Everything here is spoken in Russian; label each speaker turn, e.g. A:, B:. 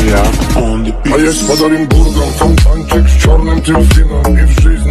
A: А есть под Оренбургом фонтанчик с черным дельфином, и в жизни